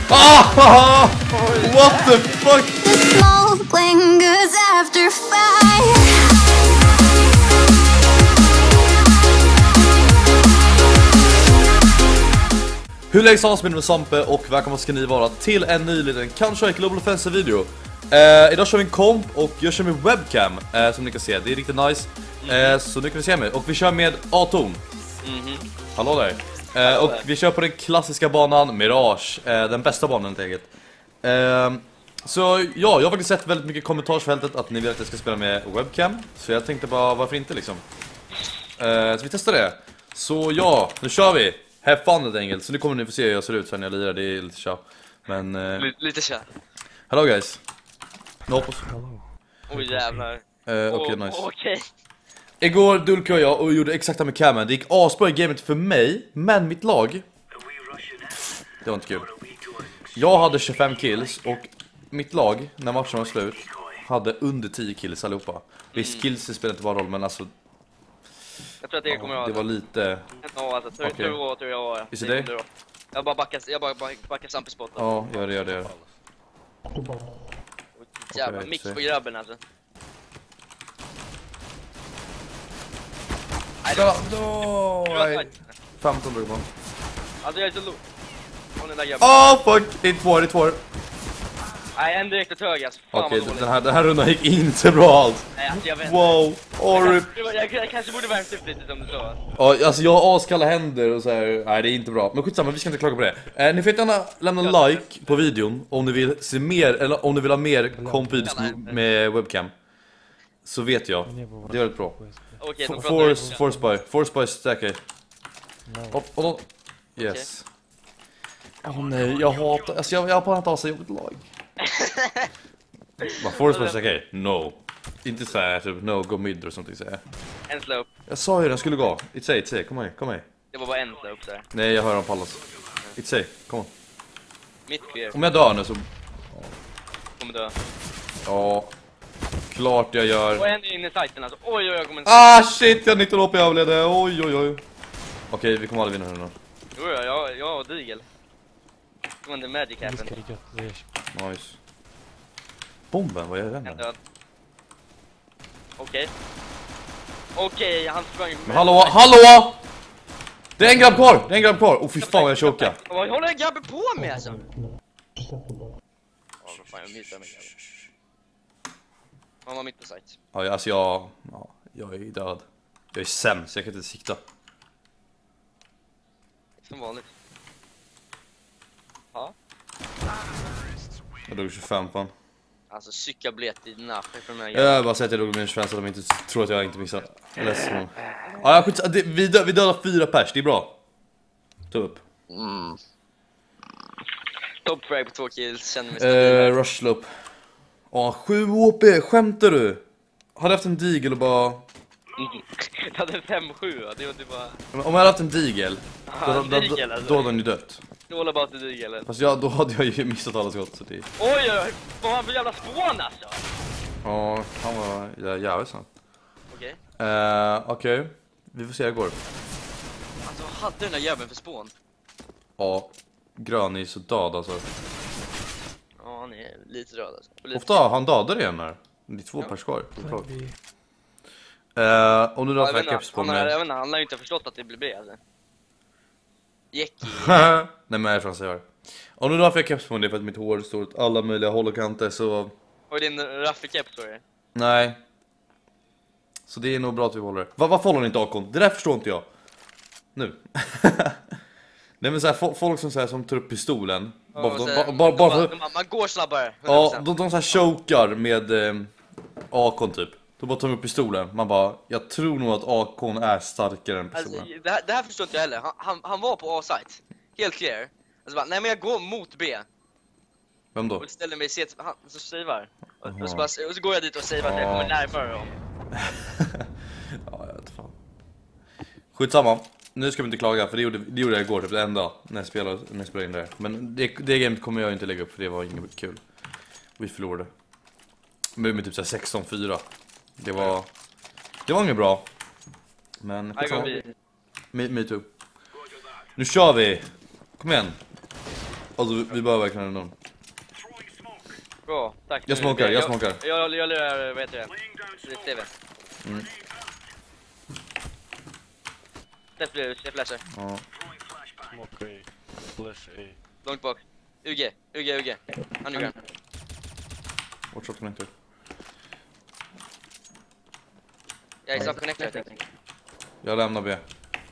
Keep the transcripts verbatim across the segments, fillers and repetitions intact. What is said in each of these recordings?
Ah! What the fuck? The smoke lingers after fire. Hur läggs avspelet med Sampe och välkomna ska ni vara till en ny liten Counter-Strike Global Offensive video. eh, Idag kör vi en komp och jag kör med webcam, eh, som ni kan se, det är riktigt nice. eh, Så nu kan vi se mig, och vi kör med A-ton. Mhm. Hallå där. eh, Och vi kör på den klassiska banan Mirage, eh, den bästa banan helt enkelt. eh, Så ja, jag har faktiskt sett väldigt mycket i kommentarsfältet att ni vill att jag ska spela med webcam. Så jag tänkte bara, varför inte liksom. eh, Så vi testar det. Så ja, nu kör vi. Have fun helt enkelt. Så nu kommer ni få se hur jag ser ut sen jag lirar, det är lite tja. Men eh... L- lite kär. hello guys. No hoppas. Oj jävlar. eh, Okej, okay, oh, nice. okay. Igår Dulke och jag och gjorde exakt det med camen. Det gick asbra i gamet för mig, men mitt lag, det var inte kul. Jag hade tjugofem kills och mitt lag, när matchen var slut, hade under tio kills allihopa. Visst, mm. skills spelar inte bara roll, men alltså jag tror att det kommer ja, att det var lite... Ja, alltså, tur, okay. tur och tur jag. Is it day? Jag bara backar, jag bara backar Sampe spot. Ja, gör det, gör det. Jävla okay, mix på grabben alltså. Ja, då! femton drog man. Alltså jag är så low. Hon är där grabben. Åh, oh, fuck! Det är två, det är två. Nej, en direkt åt höger alltså. Fan okej, vad den här, den här rundan gick inte bra alls. Nej, alltså, jag vet. Wow, orrip. Jag, jag, jag kanske borde värmt upp lite som du sa. Ja, alltså jag har askalla händer och så här. Nej, det är inte bra. Men skitsamma, vi ska inte klaga på det. eh, Ni får gärna lämna en like på videon om ni vill se mer, eller om ni vill ha mer kompis med webcam. Så vet jag, det är väldigt bra. Okej, då pratar Force, vi. force by, force by stacker. Och, och då, yes. Åh oh, nej, jag hatar, alltså jag, jag har bara inte av sig jobbigt lag. Vad force by stacker? No. Inte så här, typ no, go mid eller sånt säger. En slope. Jag sa ju den skulle gå. It's A, it's A, kom här, kom här. Det var bara en slope så här. Nej, jag hör dem pallas. It's A, kom on. Mitt clear. Om jag dör nu så... Kommer dö. Ja, klart jag gör. Och en är inne i sajten alltså. Oj, oj, jag kommer inte... Ah shit, jag har nitton H P avledde. Oj, oj, oj. Okej, vi kommer aldrig vinna nu. Jo, jag, jag, jag och Digel. Det var inte magic happen. Nice. Bomben, vad är den? En död. Okej. Okej, han sprang. Men hallå, hallå! Det är en grabb kvar, det är en grabb kvar. Oh fy fan vad jag chokar. Vad håller grabben på med alltså? Ja, vad fan, jag missar mig. Han var mitt på site. Ja, alltså jag... Ja, jag är död. Jag är sämst, jag kan inte sikta. Som vanligt. Ja. Jag dog tjugofem på han. Alltså cykelbiljett i dina för mig. Jag har bara sett att jag dog med en tjugofem så att de inte tror att jag inte missar. Ledsen. Ja, jag skjuts, det, vi, dö, vi dödar fyra pers, det är bra. Ta upp. Mm. Top frag på två kills, känner mig stabil. Eh, rush slope. Ja, sju H P, skämtar du? Hade haft en digel och bara... Jag hade fem sju, det var typ bara... Om jag hade haft en digel, Aha, då, då, då, digel, då, alltså. då hade han ju dött. All about the digel. Fast jag, då hade jag ju missat alla skott så det... Oj, oj, oj, vad har han för jävla spån alltså? Ja, han var ja, jävligt sant. Okej. Eh, okej. Okay. Vi får se hur det går. Alltså vad hade den där jäveln för spån? Ja, grön är så död alltså. Ja, han är lite röd alltså. Lite Ofta han dödar igen här. Det är två ja. pers kvar. Eh, och nu ja, har jag, jag vet keps på inte, han, har, mig. jag vet inte, han har ju inte förstått att det blir B alltså. Jackie. Nej men jag tror att jag gör. Och nu har jag keps på mig för att mitt hår står åt alla möjliga håll och kanter så... Och din Raffi-keps så är det. Nej. Så det är nog bra att vi håller det. Va, varför håller ni inte A-kon? Det där förstår inte jag. Nu. Nej men så här, folk som, så här, som tar upp pistolen. Ja, bara, så, de, bara, bara, bara för... de, de, man går snabbare. Ja, de, de så här chokar med eh, A-kon typ. Då bara tar de upp pistolen. Man bara, jag tror nog att A-kon är starkare än pistolen. Alltså, det, här, det här förstår inte jag heller. Han, han, han var på A-site. Helt clear. Alltså bara, nej men jag går mot B. Vem då? Och ställer mig i C, han så savear. Och, och, så bara, och så går jag dit och savear att jag kommer närmare dem. Ja, jag vet fan. Skitsamma. Nu ska vi inte klaga, för det gjorde, det gjorde jag igår typ en dag när jag spelade, när jag spelade in det. Men det, det gamet kommer jag inte lägga upp för det var inget kul. Vi förlorade. Med, med typ så här sexton fyra. Det var... Det var inget bra. Men... I go B. Me, me too. Nu kör vi! Kom igen! Alltså vi, vi behöver verkligen någon. Bra, tack. Jag smokar, jag smokar. Jag, jag, jag lurar, vad heter det? T V. Mm. Släpp det, släpp flasher. Ja. Smoke A. Flash A. Långt bak. U G, U G, U G. Underground. Watch out connector. Jag är snart connector. Jag lämnar B.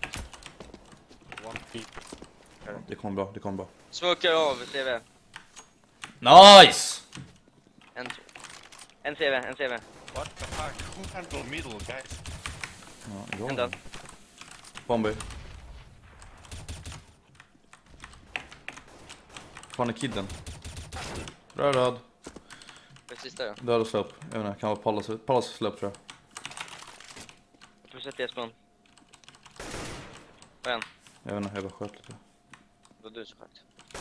One peak. Det kommer bra, det kommer bra. Smokar av T V. Nice! En, en C V, en C V. What the fuck? Who handle middle, guys? Ja, En ja. död. Bombi. Fan är kidden. Röd död. Precis där. Död och släpp. Jag vet inte, kan vara Pallas, Pallas släpp tror jag. Jag tror sätta E-spawn. Vad är en? Jag vet inte, jag bara sköt lite. Då du så skönt.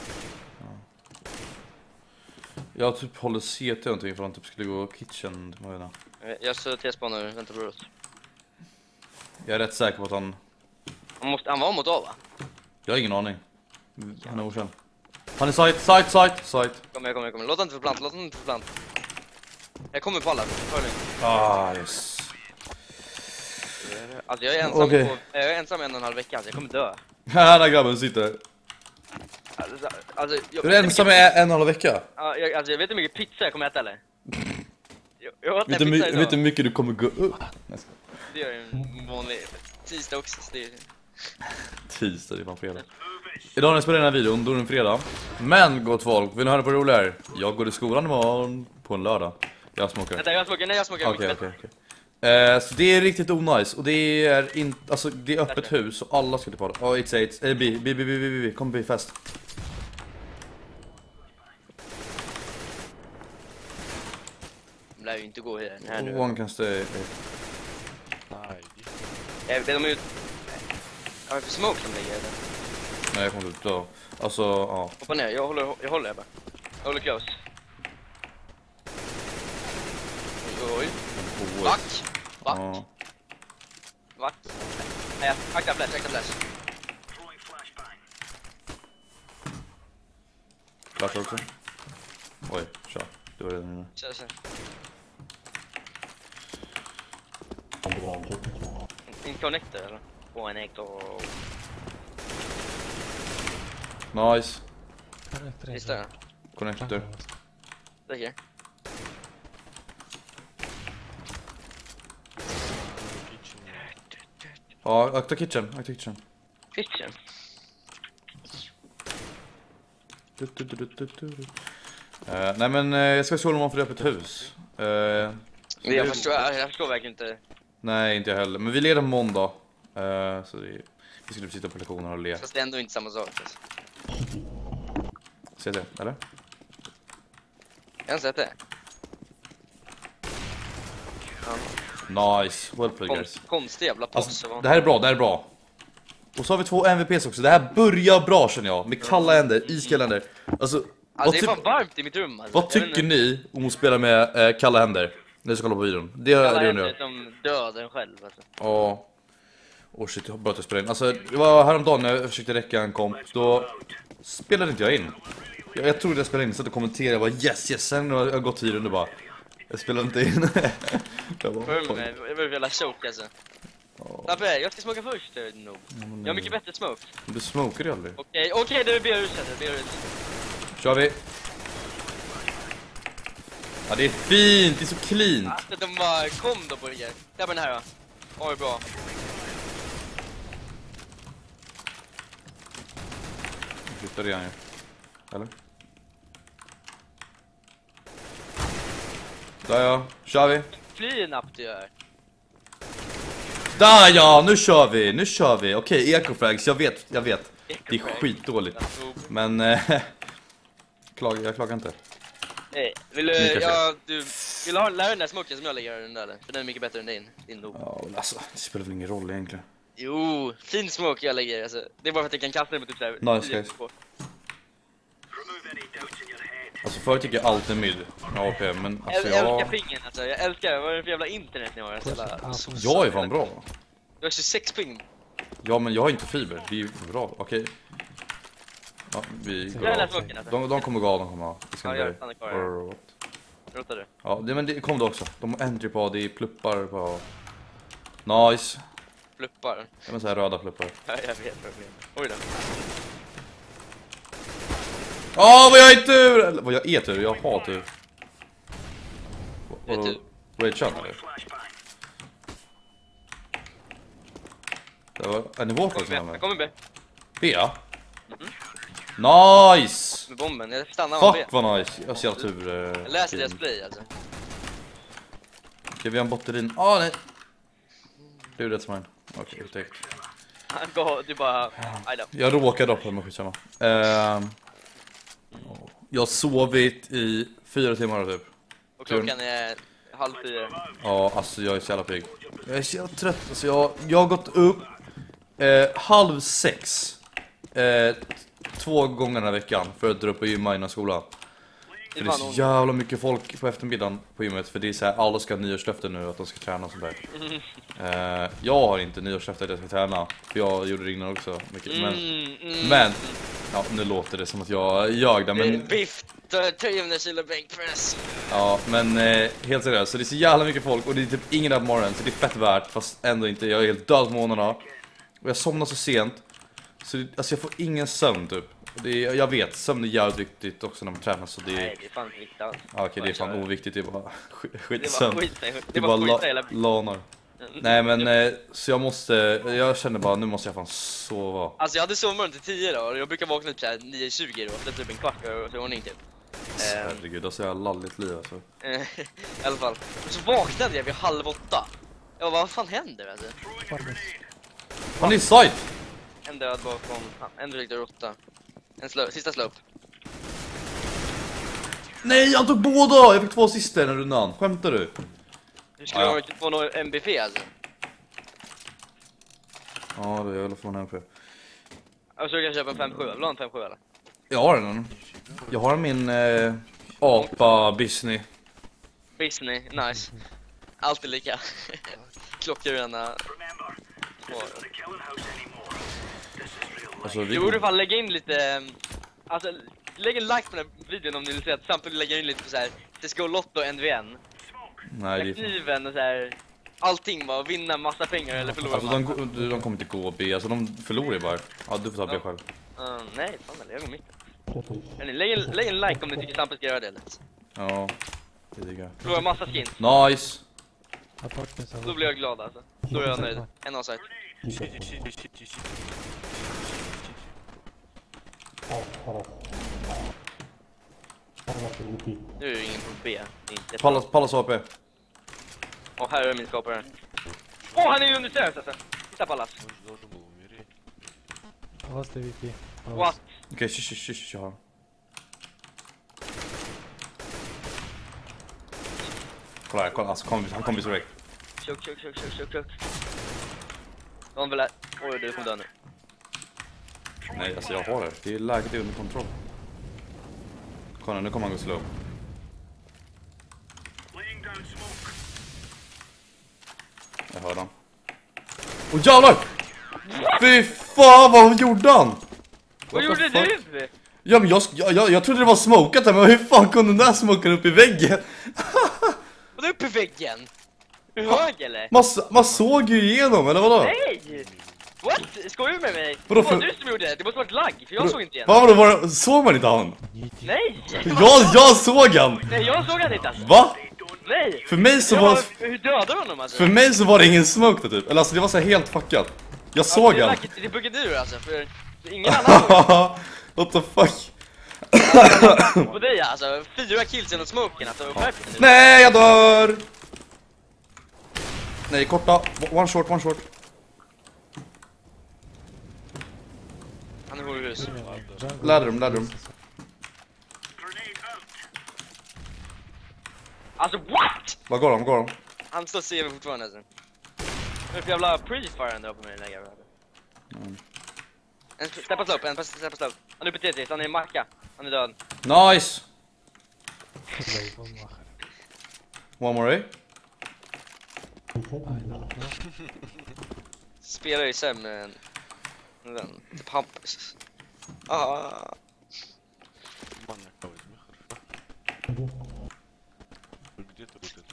Jag typ håller C T någonting för att han typ skulle gå kitchen. Jag vet inte. Jag står T-spawn nu, vänta på Rot. Jag är rätt säker på att han... Han måste, han var mot A va? Jag har ingen aning. Han är okänd. Han är site, site, site, site. Kommer, jag kommer, jag kommer. Låt han inte få plant, låt han inte få plant. Jag kommer på alla, hör ni? Ah, yes. Alltså jag är ensam Okej. på, jag är ensam en och en halv vecka, alltså jag kommer dö. Här där grabben sitter. Alltså, alltså, jag, Du är ensam i en och en halv vecka. Ja, jag, alltså jag vet hur mycket pizza jag kommer äta eller? Jag, jag åt Vet en du pizza my- idag. vet du hur mycket du kommer gå upp? Det gör en vanlig tisdag också, så det är... Tisdag, det är fan fredag. Idag när jag spelar den här videon, då är det en fredag. Men gott folk, vill ni höra på det roliga här? Jag går i skolan imorgon på en lördag. Jag smokar. Vänta, jag smakar, nej jag smakar. Okej, okej, okej. Eh, så det är riktigt onajs. Och det är inte, alltså det är öppet hus och alla ska typ ha det. Ja, X åtta, eh, B, B, B, B, B, B, kom B fest. De lär ju inte gå här, här nu. One can stay. Nej. Jag vet, de är ju... Ja, för smoke som ligger eller? Nej, jag kommer inte dö. Alltså, ja. Hoppa ner, jag håller, jag håller jag bara. Jag håller close. Oj, oj. Back. Back. Ja. Back. Nej, akta flash, akta flash. Flash också. Oj, kör. Det var redan inne. Kör, kör. En connector eller? Och en connector. Nice. Visst är det? Connector. Lägger. Ja, akta kitchen, akta kitchen. Kitchen. Du, du, du, du, du, du. Eh, nej men eh, jag ska skola om för det öppet hus. Eh, så Jag det- förstår, jag förstår verkligen inte. Nej, inte jag heller. Men vi leder måndag. Eh, så det, vi skulle sitta på lektioner och le. Fast det är ändå inte samma sak. Alltså. C T, eller? Jag har inte sett det. Nice, well played guys. Konst, konstig jävla pass. Alltså, det här är bra, det här är bra. Och så har vi två M V P's också. Det här börjar bra känner jag. Med kalla händer, iskalla händer. Alltså, Alltså, vad, det är typ, fan varmt i mitt rum. Alltså. vad Jag vet tycker inte- ni om att spela med eh, kalla händer? När jag ska kolla på videon. Det, Alla det händer undrar jag. som döden själv. Alltså. Ja. Åh shit, jag har börjat spela in. Alltså, det var häromdagen när jag försökte räcka en komp. Då spelade inte jag in. Jag, jag trodde jag spelade in, så att jag kommenterade. Jag bara yes, yes. Sen har jag gått tiden och bara... Jag spelar inte in. jag bara, För fan. mig, det var ju jävla choke alltså. Nabbe, jag ska smoka först. eh, No. Jag har mycket bättre smoke. Du smokar ju aldrig. Okej, okej, det är B-huset. Det är B-huset. Kör vi. Ja, det är fint. Det är så cleant. Alltså, de bara kom då på det här. Där var den här då. Oj, bra. Jag flyttar igen ju. Eller? Där ja, kör vi. Fly nappt du gör. Där ja, nu kör vi, nu kör vi. Okej, ecofrags, jag vet, jag vet. Det är skitdåligt. Men, eh, klag, jag klagar inte. Hey, vill du, Mycket ja, du, vill du ha, lära den där smoken som jag lägger den där eller? För den är mycket bättre än din, din noob. Ja, men alltså, det spelar väl ingen roll egentligen. Jo, fin smoke jag lägger, alltså. Det är bara för att jag kan kasta den på typ såhär. Nice, guys. Alltså förut tycker jag allt är mid A P, men Jag alltså älskar jag... pingen alltså, jag älskar det. Vad är det för jävla internet ni har? Alltså, jävla... Jag är fan bra. Du har tjugosex ping. Ja, men jag har inte fiber, det är ju bra, okej. Ja, vi går Jag av. läser boken alltså. De, de kommer gå av, de kommer av. Det ska Ja, bli- jag stannar kvar. Or what? Rotar du? Ja, det, men det kom det också. De har entry på, det är pluppar på. Nice. Fluppar. Det är så här röda pluppar. Ja, jag vet vad det blir. Oj då. Åh, vad jag är tur! Eller vad jag är tur, jag har tur. Det är tur. Rage shot eller? Det var, är ni vårt Kommer som är B. med? Kommer B. B? Nice! Med bomben. Jag stannar med B. Fuck vad nice, jag har så jävla tur. eh, Jag läser team. deras play alltså. Okej, vi har en botterin. Ah nej! Du, that's mine. Okej, okay, täckt. Han går, du bara... Aj då. Jag råkade droppa med skitsamma. Ehm, jag har sovit i fyra timmar typ. Och klockan är halv fyra. Ja, alltså jag är så jävla pigg. Jag är så jävla trött. Alltså jag, jag har gått upp eh, halv sex. Eh, två gånger den här veckan för att dra upp och gymma innan skolan. För det är så jävla mycket folk på eftermiddagen på gymmet. För det är så här, alla ska ha nyårslöften nu att de ska träna och sånt där. Eh, jag har inte nyårslöften att jag ska träna. För jag gjorde det innan också mycket. Men, Mm, mm. men ja, nu låter det som att jag jag där. Men, Biff, trehundra kilo bänkpress. ja, men eh, helt seriöst. Så det är så jävla mycket folk och det är typ ingen där på morgonen. Så det är fett värt, fast ändå inte. Jag är helt död på morgnarna. Och jag somnar så sent. Så det, alltså jag får ingen sömn typ. Och det är, jag vet, sömn är jävligt viktigt också när man tränar. Så det är... Nej, det är fan inte viktigt alls. Ja, okej, det är fan oviktigt, det är bara skit, Det är skitsömn. bara skit. Det Det är är bara bara la, skit hela... lanar. Nej men, eh, så jag måste, jag känner bara, nu måste jag fan sova. Alltså jag hade sovmorgon till tio då, och jag brukar vakna upp såhär nio tjugo då, efter typ en kvart och så ordning typ. Eh, Herregud, alltså jag har lalligt liv alltså. eh, I alla fall. Och så vaknade jag vid halv åtta. Jag bara, vad fan händer alltså? Han är i sight! En död bakom, en drygt åtta. En slö, sista slope. Nej, han tog båda! Jag fick två sista i den rundan, skämtar du? Du skulle Ja, ha ja. få någon M B P alltså. Ja, det är jag från en för. Jag försöker köpa en fem sju, vill du ha en fem sju eller? Jag har den. Jag har min eh, apa Disney. Disney, nice. Alltid lika. Klockrena. Alltså, vi Du borde fan lägga in lite, alltså lägg en like på den här videon om ni vill se att samtidigt lägga in lite på såhär C S G O Lotto och N V N. Nej, det är Kniven och såhär, allting bara, vinna massa pengar eller förlora alltså, massa. de, de, de kommer inte gå B, alltså de förlorar ju bara. Ja, du får ta B själv. Uh, nej, fan eller jag går mitten. Hörni, lägg, en, lägg en like om ni tycker samtidigt ska göra det lätt. Ja, det tycker jag. Förlora massa skins, Nice! då blir jag glad alltså. Då är jag nöjd, en avsight. Nu är det ingen på B, det är inte Pallas, Pallas A P. Och här är min skapare. Åh, oh, han är ju under stairs alltså. Titta Pallas. What? Okej, shh, shh, shh, shh, shh. Kolla här, kolla, alltså, kom, han kommer bli så direkt. Chok, chok, chok, chok, chok, chok. De vill... Oj, du kommer dö nu. Nej, alltså jag har det. Det är läget är under kontroll. Kolla, nu kommer han gå slow. Jag hör han. Åh jävlar! Fy fan, vad gjorde han? Vad What the gjorde fuck? du? Ja, men jag, jag, jag, jag trodde det var smokat här, men hur fan kom den där smoken upp i väggen? Var du uppe i väggen? Är du hög eller? Man, s- man såg ju igenom, eller vadå? Nej! What? Skojar du med mig? Vadå Det var för- du som gjorde det, det måste varit lagg, för jag såg inte igen. Vad var det? Såg man inte han? Nej! Jag, jag såg han! Nej, jag såg han inte alltså. Va? Nej! För mig så Jag var... var... Hur dödade du honom alltså? För mig så var det ingen smoke där, typ. Eller alltså det var så här helt fuckat. Jag såg det är han. lagg- Det buggade ur alltså, för för ingen annan såg What the fuck? på dig alltså. Fyra kills genom smoken alltså. Skärp dig nu. Nej, jag dör! Nej, korta. One short, one short. Han är horhus. Ladder ladder Alltså what? Vad går de, går de? Han står C V fortfarande alltså. Vad är det för jävla pre-fire ändå på mig den där jävla? Mm. En steppa slope, en steppa slope. Han är uppe Tetris, han är i macka. Han är död. Nice! One more A. Spelar ju sämre än den. Hampus. Ah. маньяка возьми, хорошо? Где ты вот это?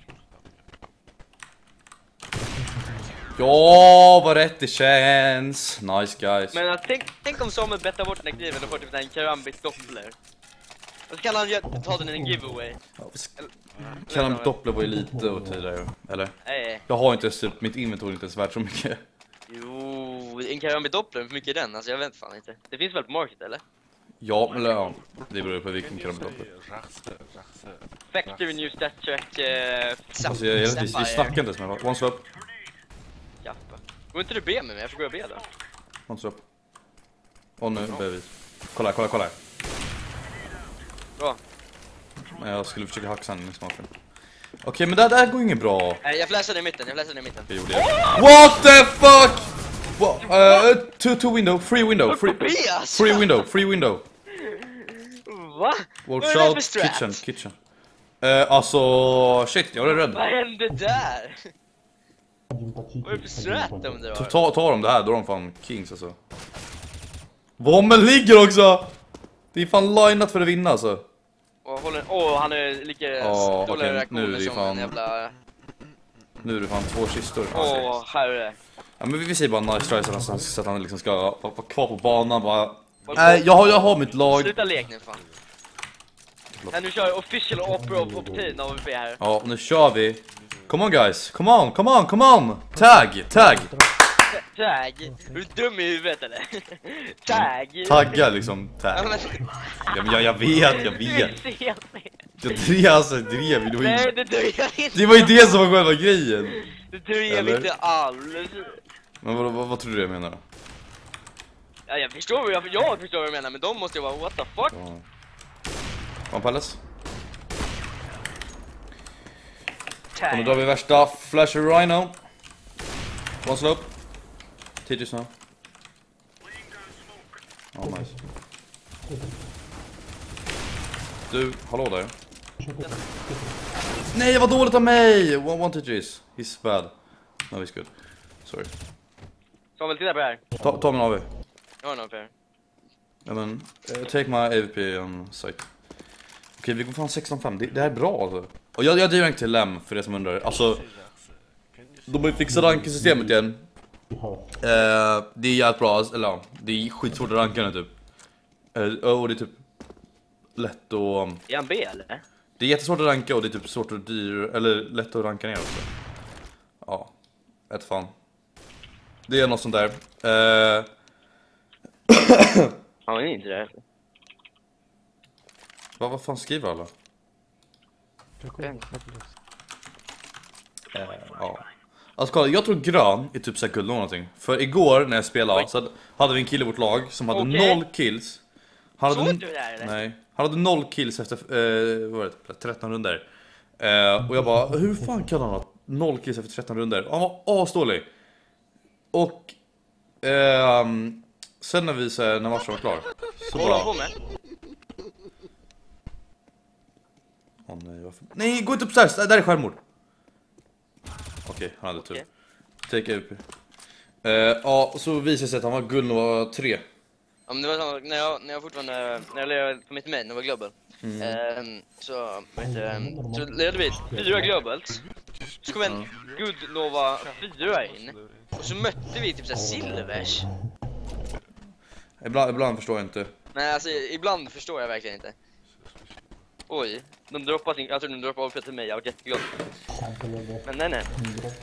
Ja, vad rätt det känns. Nice guys. Men alltså, tänk, tänk om Samuel bettar bort den här kniven och får typ en karambit doppler. Och så kan han ju ta den i en giveaway. Kan han doppla på elite och tidigare, eller? Nej. Jag har inte ens typ, mitt inventory inte ens värt så mycket. Jo, en karambit doppler, hur mycket är den? Alltså jag vet fan inte. Det finns väl på market eller? Ja, men ja, det beror på vilken karambit doppler. Рахсе, рахсе. Factory New Stat Track, eh, Alltså jag, jag, vi, vi snackar inte ens med varandra. One swap. Jappa. Går inte du be med mig? Jag får gå och be då. One swap. Och nu ber vi. Kolla här, kolla, kolla här. Bra. Men jag skulle försöka hacka den i smaken. Okej, men det där går inget bra. Nej, jag flashade i mitten, jag flashade i mitten. Det gjorde jag. What the fuck? What? Uh, two, two window, free window, free, B alltså! free window, free window. Va? Watch Vad är det out, för strat? kitchen, kitchen. Uh, alltså, shit, jag är rädd. Vad hände där? Vad är det för strat de drar? Ta, ta dem det här, då är de fan kings alltså. Bomben ligger också! Det är fan lineat för att vinna alltså. Och håller, åh, han är lika Ja, dåliga okej, reaktioner nu är det som fan- en jävla... Nu är det fan två kistor. Åh, herre. Ja, men vi, vi säger bara nice try så, han, så att han liksom ska vara, vara kvar på banan bara. Nej, jag har, jag har mitt lag. Sluta lek nu fan. Här, nu kör jag official opera of Optane A V P här. Ja, nu kör vi. Come on guys, come on, come on, come on. Tag, tag. Tag. Är du dum i huvudet eller? Tag. Tagga liksom, Ja, tag. men- Ja, men jag, jag vet, jag vet. Du är sen. Jag drev, alltså, jag drev. Det var Nej, ju, det drev inte. det var ju det som var själva grejen. Det drev Eller? inte alls. Men vad, vad, vad tror du jag menar? Ja, jag förstår vad jag, jag förstår vad jag menar, men de måste ju vara what the fuck. Ja. One palace. Och nu drar vi värsta Flasher Rhino. One slope. T J now. Ja, nice. Du, hallå där. Nej, vad dåligt av mig! One, one T J's. He's bad. No, he's good. Sorry. Samuel, titta på det här. Ta, ta min A V. Jag har någon på här. Ja, men, uh, take my A V P on site. Okej, vi går fan sexton fem. Det, det här är bra alltså. Och jag, jag driver inte till Lem för det som undrar. Alltså, de har ju fixat rankingsystemet igen. Uh, det är jävligt bra, eller ja, det är skitsvårt att ranka nu typ. Uh, och det är typ lätt och... Um, Är han B eller? det är jättesvårt att ranka och det är typ svårt att dyr, eller lätt att ranka ner också. Ja, ett fan. Det är något sånt där. Uh, Han var inte där. vad, vad fan skriver alla? Uh, ja. Alltså kolla, jag tror grön är typ såhär guld eller någonting. För igår när jag spelade så hade vi en kille i vårt lag som hade Okej. noll kills. Han hade Såg n- du det här eller? Nej, han hade noll kills efter eh, vad var det, tretton runder. Eh, och jag bara, hur fan kan han ha noll kills efter tretton runder? Och han var asdålig. Och ehm, sen när vi så här, när matchen var klar så Vad håller han bara, på med? åh nej, varför? Nej, gå inte upp såhär, där är självmord. Okej, han hade tur. Okej. Take U P. Eh, ja, så visade det sig att han var guld nummer tre. Ja, men det var så, när jag, när jag fortfarande, när jag levde på mitt main och var global. Mm. Ehm, så, vad heter det, så ledde vi fyra globals. Så kom en Good Nova fyra in. Och så mötte vi typ såhär silvers. Ibland, ibland förstår jag inte. Men alltså ibland förstår jag verkligen inte. Oj, de droppar sin, jag tror de droppar av till mig, jag var jätteglad. Men nej nej.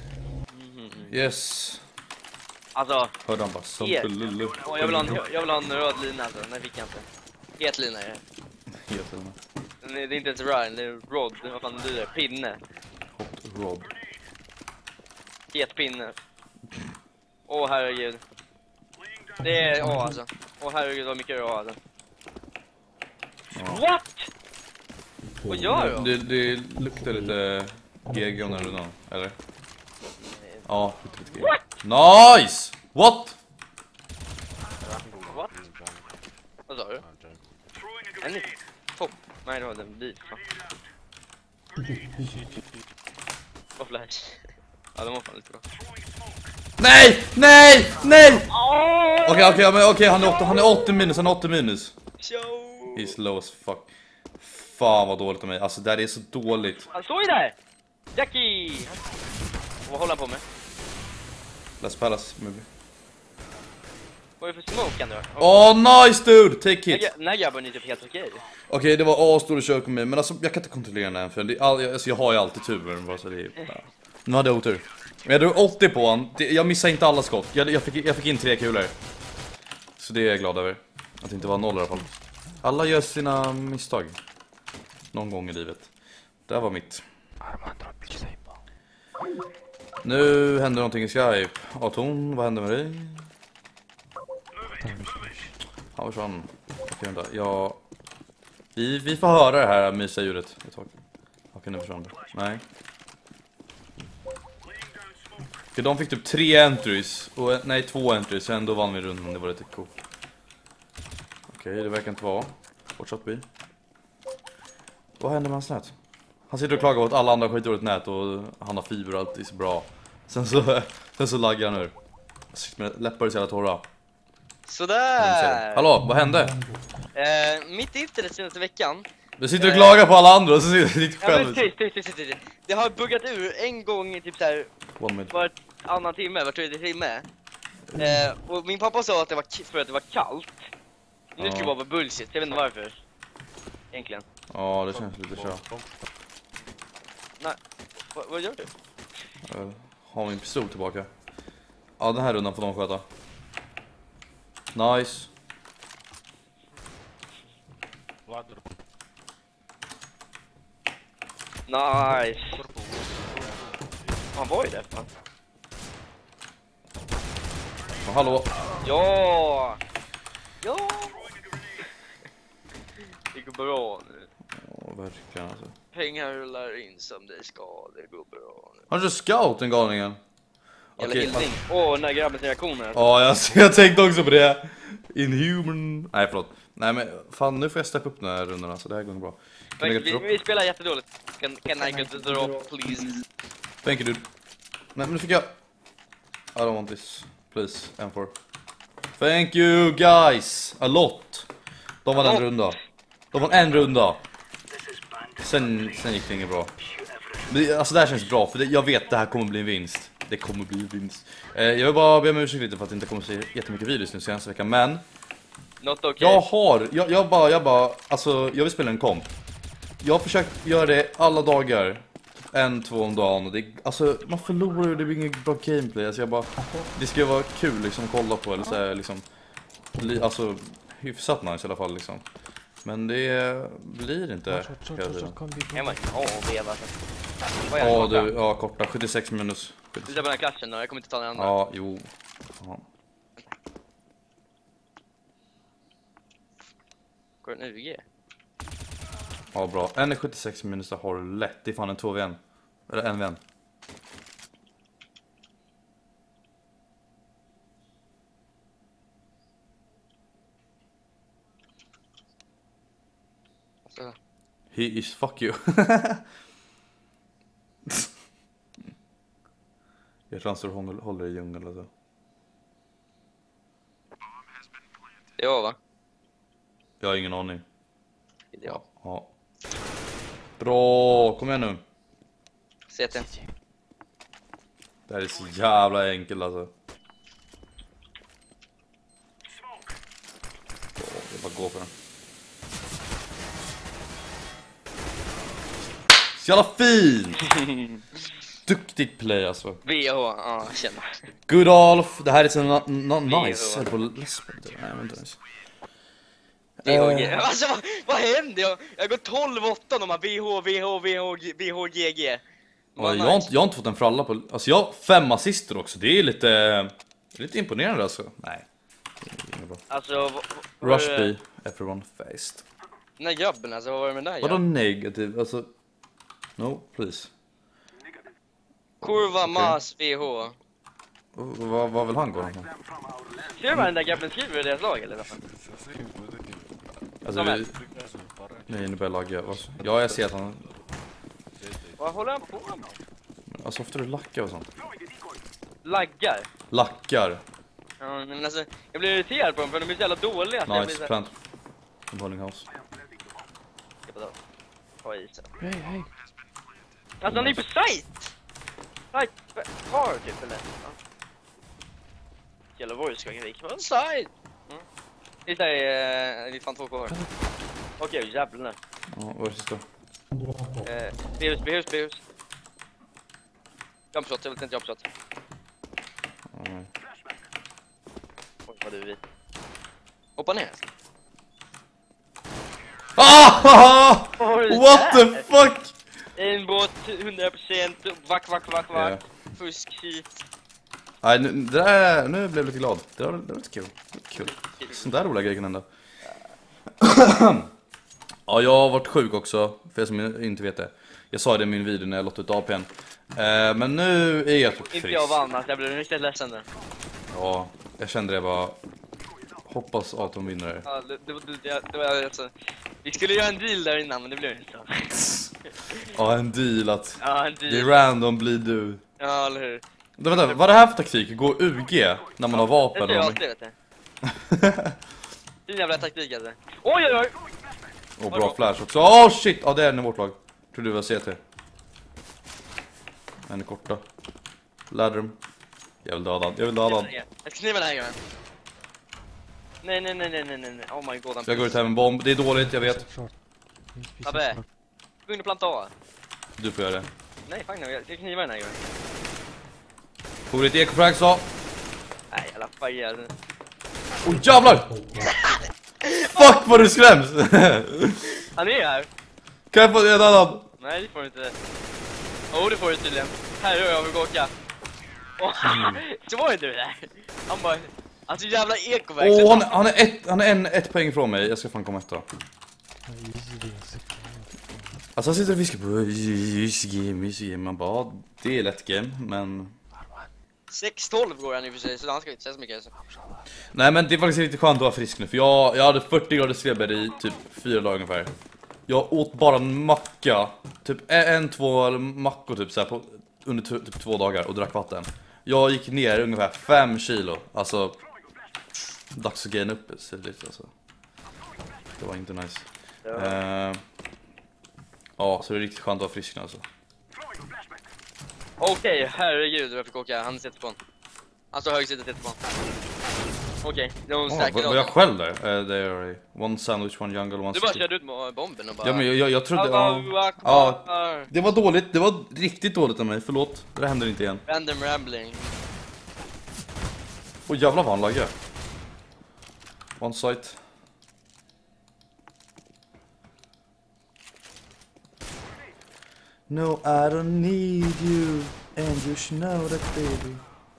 Yes. Alltså, Hörde han bara som Helt. lullu. åh, jag vill ha en, jag vill ha en röd lina alltså, nej fick jag inte. Het lina är det. Helt enig. Men Det är inte ens Ryan, det är Rod, vad fan blir det? Pinne. Hot Rod. Het pinne. Åh herregud. Det är A alltså. Åh herregud vad mycket det är A alltså. What? Vad gör de? Det, det luktar lite G G när du någon, eller? Ja, lite lite G G. Nice! What? What? Vad sa du? En ny topp. Nej det var den bit. Vad flash. Ja de var fan lite bra. Nej! Nej! Nej! Okej, okej, men okej, han är åttio, han är åttio minus, han är åttio minus. Show! He's low as fuck. Fan vad dåligt av mig. Alltså det här är så dåligt. Han står ju där! Jackie! Vad håller han på med? Let's Palace maybe. Vad är det för smoke ändå? Åh oh, nice dude! Take hit! Den här grabben är typ helt okej. Okej, okay, det var asstor kök med mig. Men alltså jag kan inte kontrollera den här. För det är all, alltså, jag har ju alltid turen bara så det är... Ja. Nu hade jag otur. Men jag drog åttio på han. Det, jag missade inte alla skott. Jag, jag, fick, jag fick in tre kulor. Så det är jag glad över. Att det inte var noll i alla fall. Alla gör sina misstag. Någon gång i livet. Det här var mitt. Nu händer någonting i Skype. Aton, vad händer med dig? Han försvann. Okej, vänta. Jag... Vi, vi får höra det här mysiga ljudet ett tag. Okej, nu försvann det. Nej. Okej, de fick typ tre entries. Och, nej, två entries. Så ändå vann vi rundan. Det var lite coolt. Okej, det verkar inte vara. Fortsatt by. Vad händer med hans nät? Han sitter och klagar på att alla andra skiter åt nät och han har fiber och allt är så bra. Sen så, sen så laggar han ur. Jag sitter med läppar så jävla torra. Sådär! Hallå, vad hände? Eh, mitt internet senaste veckan. Du sitter och klagar på alla andra och så sitter du lite Ja, men själv. tyst, tyst, tyst, tyst. Det har buggat ur en gång i typ såhär var annan timme, var tredje timme. Eh, och min pappa sa att det var k- för att det var kallt. Nu Ja. skulle det bara vara bullshit, jag vet inte varför. Egentligen. Ja, det känns lite så. Nej, vad, vad gör du? Uh, har min pistol tillbaka. Ja, den här rundan får de sköta. Nice. Nice. Han var ju där fan. Oh, hallå. Ja! Ja! Det går bra nu. Ja, verkligen alltså. Pengar rullar in som det ska, det går bra nu. Har du scout den galningen? Jävla Okej. Hilding. Åh, den där grabbens reaktioner. Ja, jag, jag tänkte också på det. Inhuman. Nej, förlåt. Nej, men fan, nu får jag steppa upp den här rundan så det här går bra. Kan Vi, jag vi, drop? vi spelar jättedåligt. Can, can I get the drop, please? Thank you, dude. Nej, men nu fick jag... I don't want this. Please, M four. Thank you, guys. A lot. De var en runda. De var en runda. Sen, sen gick det inget bra. Det, alltså det här känns bra, för det, jag vet att det här kommer bli en vinst. Det kommer bli en vinst. Eh, jag vill bara be om ursäkt lite för att det inte kommer se jättemycket videos nu senaste veckan. Men Not okay. jag har, jag, jag bara, jag bara, alltså jag vill spela en komp. Jag har försökt göra det alla dagar. En, två om dagen. Och det, alltså man förlorar ju, det blir ingen bra gameplay. Alltså jag bara, det ska ju vara kul liksom att kolla på. Eller så här, liksom, li, alltså hyfsat nice i alla fall liksom. Men det blir inte hela tiden. Jag var ja, veva. Vad är Ja, det? du, ja, korta, sjuttiosex minus. Du tar på den här klassen då, jag kommer inte ta den andra. Ja, jo. Ja. Går det en U G? Ja, bra. En sjuttiosex minus har du lätt. Det är fan en två v en. Eller en v en. Så. He is fuck you. Jag tror han står och håller, håller i djungeln eller så. Ja, va? Jag har ingen aning. Ja. Ja. Bra, kom igen nu. C T. Det här är så jävla enkelt alltså. Bra, jag bara går för den. Så jävla fin! Duktigt play alltså. V H, ja, känner. Gudolf, det här är så na na nice. Jag är på lesben. Nej, men inte nice. V H G. Alltså vad, vad hände? Jag, jag går tolv åtta och de har V H, V H, V H, V H G G. Ja, jag, har inte, jag har inte fått en fralla på... Alltså jag har fem assister också. Det är lite... Lite imponerande alltså. Nej. Det är inget bra. Alltså... vad- vad- Rush B. Everyone faced. Den här grabben alltså, vad var det med den här? Vadå Ja? negativ? Alltså... No, please. Kurva, mas, V H. Vad vad vill han gå? Ser du vad den där grabben skriver i deras lag eller? Alltså vi... Nej, nu börjar jag lagga. Vad- Ja, jag ser att han... Vad håller han på med? Alltså ofta du lackar och sånt. Laggar. Lackar. Ja, men alltså, jag blir irriterad på dem för de är så jävla dåliga. så jag blir Nice, så här- plant. Bowling house. Ska bara ta i sen. Hej, hej. Alltså han är på site! Site, kvar typ eller? Ja. Jävla vårdskakning, det gick på site! Mm. Det är eh, det är fan två kvar. Okej, okay, jävlar. Ja, vad är det sista? Eh, B-hus, B-hus, B-hus. Jumpshot, jag vill inte jumpshot. Nej. Oj, vad du vet. Hoppa ner. Ah! Oj, What the fuck? En båt, hundra procent, vack, vack, vack, vack. Yeah. Fusk hit. Nej, nu, det där, nu blev jag lite glad. Det var, det var lite kul. Lite kul. Sånt där roliga grejer kan hända. Ja, jag har varit sjuk också, för er som inte vet det. Jag sa det i min video när jag lottade ut A P:n. Eh, men nu är jag typ frisk. Inte jag vann, alltså jag blev riktigt ledsen där. Ja, jag kände det bara. Hoppas att de vinner det. Ja, det, det, det, det var alltså. Vi skulle göra en deal där innan, men det blev inte så. Ja, en deal att Ja, en det är deal. random blir du. Ja, eller hur? Då, vänta, vad är det här för taktik? Gå U G när man har vapen? Det är jag och... alltid, vet du. Din jävla taktik alltså. Oj, oj, oj! Och bra flash också. Åh oh, shit! Ja, det är en i vårt lag. Tror du var C T. En är korta. Ladder. Jag vill döda han. Jag vill döda han. Jag ska kniva den här grejen. Nej, nej, nej, nej, nej, nej. Oh my god. Jag går ut här med en bomb. Det är dåligt, jag vet. Abbe. Gå in och planta A. Du får göra det. Nej, fan jag ska kniva den här grejen. Får ditt ekofrag så. Nej, jävla färger. Åh oh, jävlar! Fuck vad du skräms! Han är här. Kan jag få det annan? Nej, det får du inte. Åh, oh, det får du tydligen. Här är jag vill åka. Oh, Mm. så var det du där. Han bara, alltså jävla ekoväg. Åh, oh, han, han är ett, han är en, ett poäng från mig. Jag ska fan komma efter. Alltså han sitter och viskar på easy game, easy game. Man bara, det är lätt game, men... sex tolv går han i och för sig, så han ska inte säga så mycket alltså. Nej, men det är faktiskt riktigt skönt att vara frisk nu. För jag, jag hade fyrtio graders feber i typ fyra dagar ungefär. Jag åt bara en macka. Typ en, två mackor typ så här på, under t- typ två dagar och drack vatten. Jag gick ner ungefär fem kilo. Alltså, dags att gaina upp sig lite alltså. Det var inte nice. Ja, uh, ja så det är riktigt skönt att vara frisk nu alltså. Okej, okay, herregud jag fick åka, han sitter på en. Alltså högsidan sitter på en. Okej, okay, det var en Oh, säker. var jag själv där? Uh, they are one sandwich, one jungle, one du bara city. körde ut med bomben och bara... Ja, men jag, jag, jag trodde... Ja, ja, det var dåligt, det var riktigt dåligt av mig, förlåt. Det händer inte igen. Random rambling. Åh oh, jävlar vad han laggar. One site. No, I don't need you. And you should know that baby.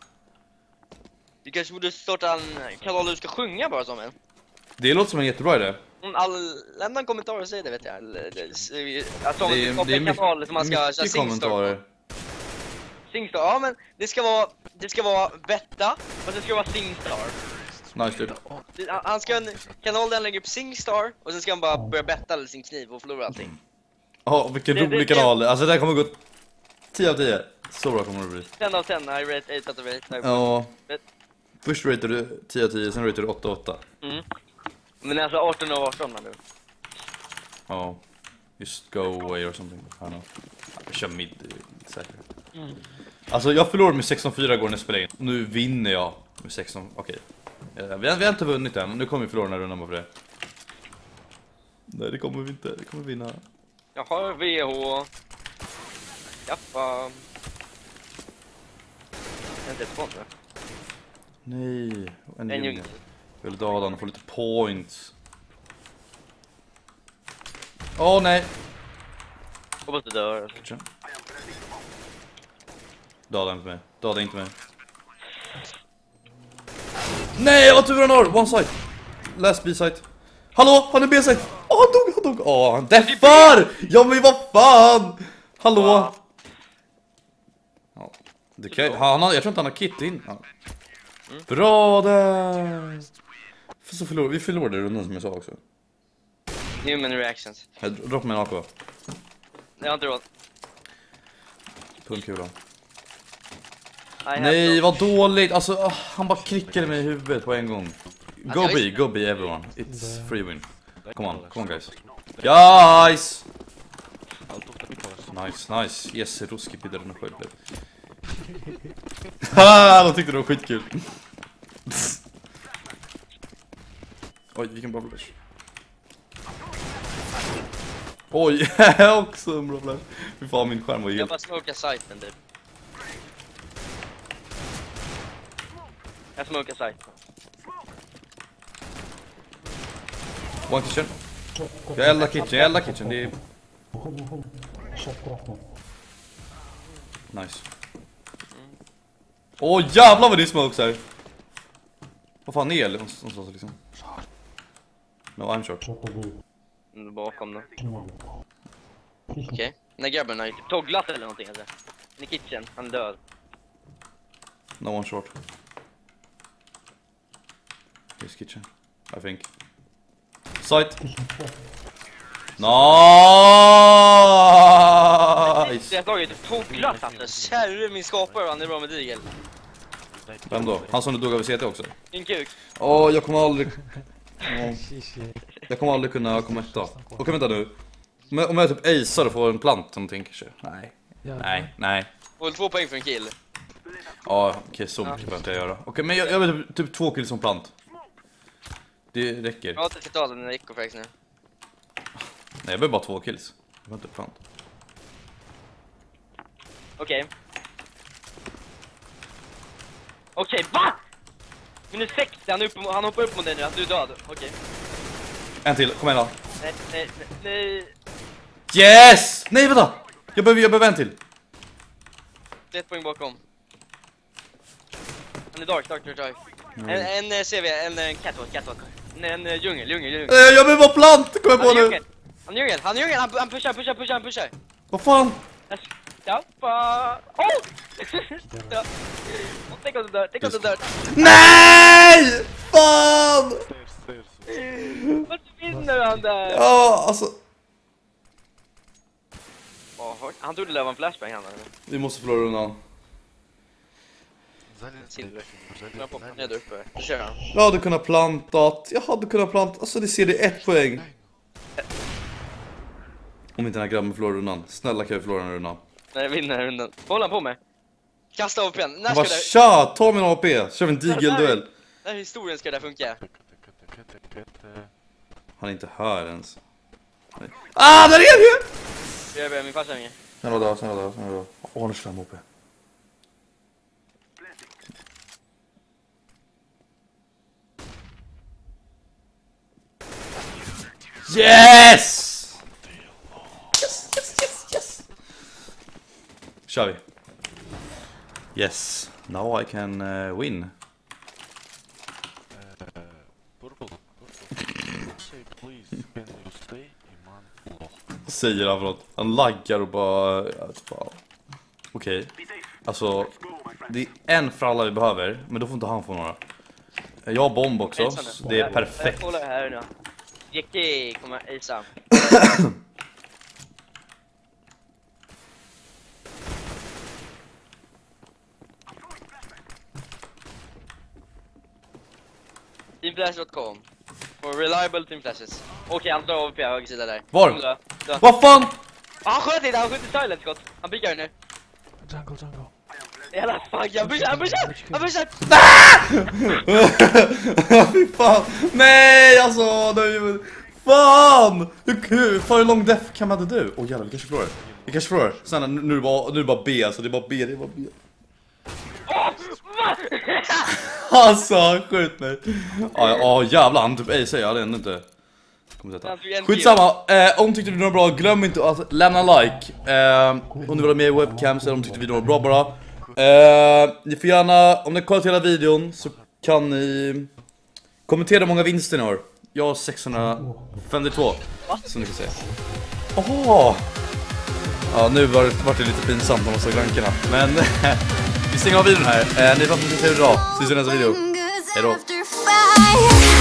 Vi kanske borde starta en kanal där du ska sjunga bara som en. Det låter som en jättebra idé. All, lämna en kommentar och säg det vet jag. Att Det är, det är mycket, kanal som man ska mycket kommentarer. Singstar, ja men det ska vara det ska vara betta och det ska vara Singstar. Nice dude. Han ska en kanal där han lägger upp Singstar och sen ska han bara börja betta eller sin kniv och förlora allting. Ja, oh, vilken Det- rolig det- kanal. Alltså det här kommer gå tio av tio. Så bra kommer det bli. ten av ten, I rate eight out of eight. Ja. Vet- Först ratear du tio av tio, sen ratear du åtta av åtta. Mm. Men alltså arton av arton man nu. Ja. Just go away or something. I don't know. Jag kör mid, det är lite säkert. Mm. Alltså jag förlorade med sexton fyra går när jag spelade in. Nu vinner jag med sexton, okej. Okay. Vi, har, vi har inte vunnit än, nu kommer vi förlora den här rundan bara för det. Nej, det kommer vi inte, det kommer vi vinna. Jag har V H. Jaffa. Jag är inte ett sponsor. Nej, en En junior. junior. Jag vill döda den och få lite points. Åh oh, nej. Hoppas du dör. Tja. Döda inte mig, döda inte mig. Nej, vad tur han har! One side. Last B-side. Hallå, han är B-side. Åh, oh, han dog, han dog. Åh, oh, han deffar! Ja, men vad fan! Hallå? Ja, det kan, han har, jag tror inte han har kit in. Ja. Mm. Bra där! För så förlor, vi förlorade rundan som jag sa också. Human reactions. Jag droppar med en A K. Jag har inte råd. Pungkula. I have Nej, no- vad dåligt. Alltså, ah, han bara klickade mig i huvudet på en gång. Go jag B, visste- go B everyone. It's free win. Come on, come on guys. Guys! Han tog det på oss. Nice, nice. Yes, ruski bidrar den själv. Haha, de tyckte det var skitkul. Oj, vilken bra flash. Oj, också en bra flash. Fy fan, min skärm var Jag helt... bara smokar sajten typ. Jag smokar sajten. One kitchen. Jag eldar kitchen, jag eldar kitchen. Det är... Nice. Åh, oh, jävlar vad det är smokes här. Vad fan är det någonstans liksom? No, I'm short. Mm, bakom då. Okej. Okay. Nej grabben har ju typ togglat eller någonting alltså. In i kitchen, han är död. No one short. This kitchen, I think. Sight. Nice! Jag har tagit typ togglat alltså. Kärre min skapare, han är bra med digel. Vem då? Han som du dog av C T också? Din kuk. Åh, oh, jag kommer aldrig... Oh. Jag kommer aldrig kunna komma etta. Okej, vänta nu. Om jag typ acear och får en plant som tänker sig. Nej, nej, nej. Och två poäng för en kill. Ja, okej, okay, så mycket behöver inte jag göra. Okej, okay, men jag, jag vill typ, typ två kills som plant. Det räcker. Ja, det ska ta den Ecofax nu. Nej, jag behöver bara två kills. Jag behöver inte plant. Okej. Okay. Okej, okay, va? Minus sextio, han, upp, han hoppar upp mot dig nu, att du är död. Okej. Okay. En till, kom igen då. Nej, nej, nej. Yes! Nej, vänta! Jag behöver, jag behöver en till. Ett poäng bakom. Han är dark, dark, dark, dark. Mm. En, en C V, en, en catwalk, catwalk. En, en uh, djungel, djungel, djungel. Eh, jag behöver bara plant, kom jag på nu. Han är djungel, han är djungel, han, han pushar, pushar, pushar, han pushar. Vad fan? Stoppa! Oh! Ja. Tänk om du dör, tänk om du dör. Nej! Fan! Vad vinner han där? Ja, alltså... Oh, han trodde det var en flashbang han. Vi måste förlora rundan. Silver. Jag poppar ner där uppe. Då kör han. Jag hade kunnat plantat. Jag hade kunnat plantat. Alltså det ser det ett poäng. Om inte den här grabben förlorar rundan. Snälla kan jag förlora den rundan. Nej, jag vinner rundan. Vad håller han på med? Kasta A P. När ska det... Tja, ta min A P. Kör vi en digel-duell. Den här historien ska det funka. Han är inte här ens. Ah, där är det! Jag ber min farsa ringa. Snälla då, snälla då, snälla då. Åh, nu slår jag A P. Yes! Yes, yes, yes, yes! Kör vi. Yes, now I can uh, win. Vad säger han för något? Han laggar och bara... Okej. Okay. Alltså, det är en för alla vi behöver, men då får inte han få några. Jag har bomb också, så det är perfekt. Jag kollar här nu. Jackie kommer isa. teamflash dot com for reliable teamflashes. Okej, okay, han drar A W P höger sida där. Var? Vad fan? Han sköt inte, han sköt i silent skott. Han bygger nu. Jungle, jungle. Jävla fuck, jag pushar, han pushar! Han pushar! Fy fan! Nej, alltså! Nu... Fan! Hur, hur, för hur lång death kan man inte du? Åh oh, jävlar, vi kanske förlorar. Vi kanske förlorar. Sen nu, nu, är det bara, nu är det bara B, alltså. Det är bara B, det är bara B. Alltså, skjut mig. Ja, ja jävlar, han typ ej säger jag hade ändå inte. Skitsamma, eh, om tyckte du var bra, glöm inte att lämna like. eh, Om du vill ha med i webcams eller om tyckte videon var bra bara. eh, Ni får gärna, om ni kollar till hela videon så kan ni kommentera hur många vinster ni har. Jag har sexhundrafemtiotvå. Som ni kan se. Åh! Ja, nu var det, var det lite pinsamt när man såg rankerna. Men vi stänger av videon här. eh, Ni får att ni ska se hur bra. Ses i nästa video. Hej då.